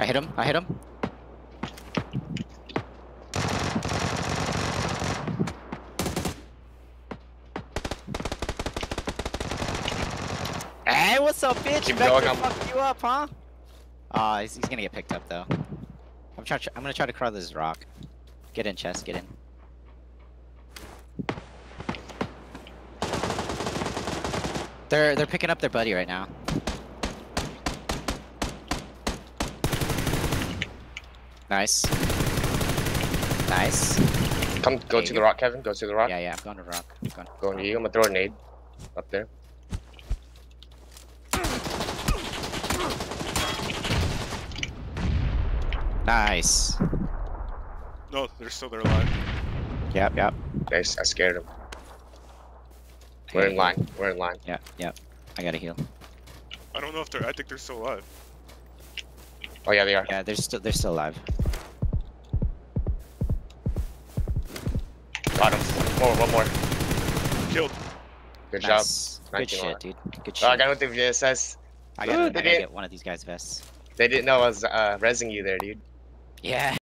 I hit him. I hit him. Hey, what's up, bitch? Keep Vector going, fucked you up, huh? He's gonna get picked up though. I'm gonna try to crawl this rock. Get in, chest. Get in. They're picking up their buddy right now. Nice. Nice. Go to the rock, Kevin. Go to the rock. Yeah, I'm going to rock. Going to you. I'm gonna throw a nade up there. Nice. No, they're still there alive. Yep. Nice. I scared him. We're in line. We're in line. Yep. I gotta heal. I don't know if they're. I think they're still alive. Oh yeah, they are. Yeah, they're still alive. Got him. One more. Killed. Good Nice. job. Good 19 shit, more. dude. Good Oh, shit. I got with the VSS. I gotta get one of these guys' vests. They didn't know I was rezzing you there, dude. Yeah.